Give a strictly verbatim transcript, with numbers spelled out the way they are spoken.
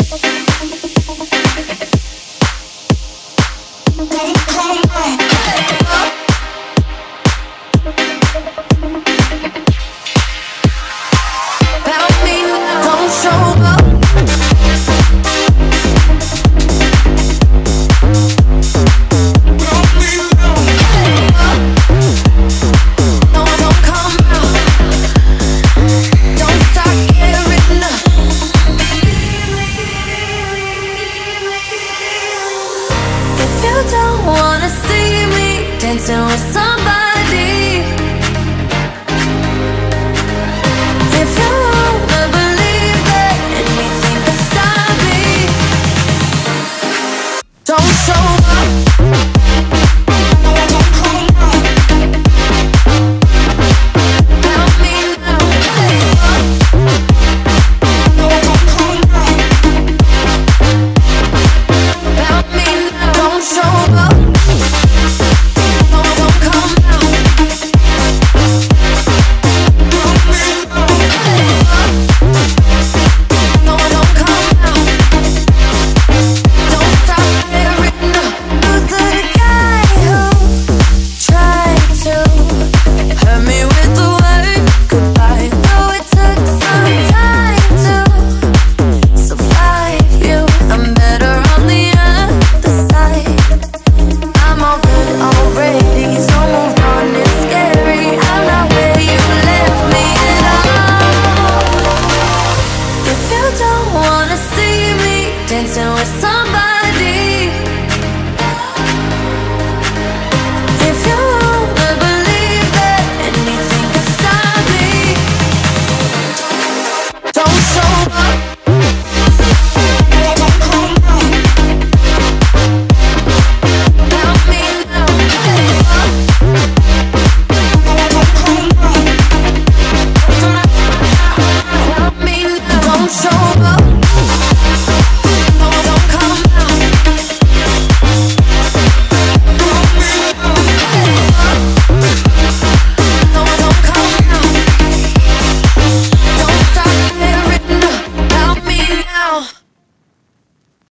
dancing with somebody. If you wanna believe that anything can stop me, don't show up. Help me now. Help me now. Don't show up. Dancing with some